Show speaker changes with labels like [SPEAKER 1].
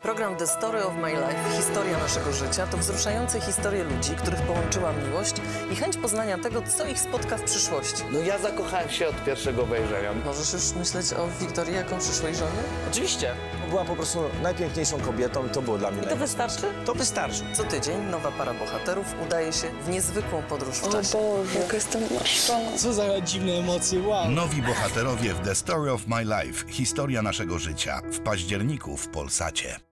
[SPEAKER 1] Program The Story of My Life, historia naszego życia, to wzruszające historie ludzi, których połączyła miłość i chęć poznania tego, co ich spotka w przyszłości.
[SPEAKER 2] No ja zakochałem się od pierwszego wejrzenia.
[SPEAKER 1] Możesz już myśleć o Wiktorii jako przyszłej żonie?
[SPEAKER 3] Oczywiście.
[SPEAKER 4] Była po prostu najpiękniejszą kobietą i to było dla mnie
[SPEAKER 1] I to wystarczy?
[SPEAKER 4] To wystarczy.
[SPEAKER 1] Co tydzień nowa para bohaterów udaje się w niezwykłą podróż w czasie.
[SPEAKER 5] O Boże, jak jestem marszczona.
[SPEAKER 3] Co za dziwne emocje, wow.
[SPEAKER 6] Nowi bohaterowie w The Story of My Life. Historia naszego życia. W październiku w Polsacie.